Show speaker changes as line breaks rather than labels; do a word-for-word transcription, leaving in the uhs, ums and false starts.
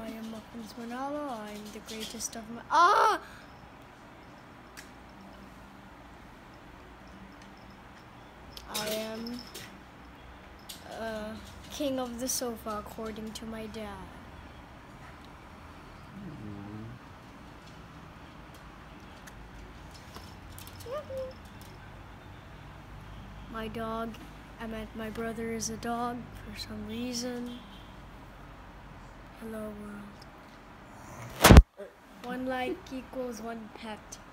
I am Muffins Manalo. I'm the greatest of my. Ah! I am uh, king of the sofa, according to my dad.
Mm-hmm.
My dog, I meant my brother is a dog for some reason. Hello world. One like equals one pet.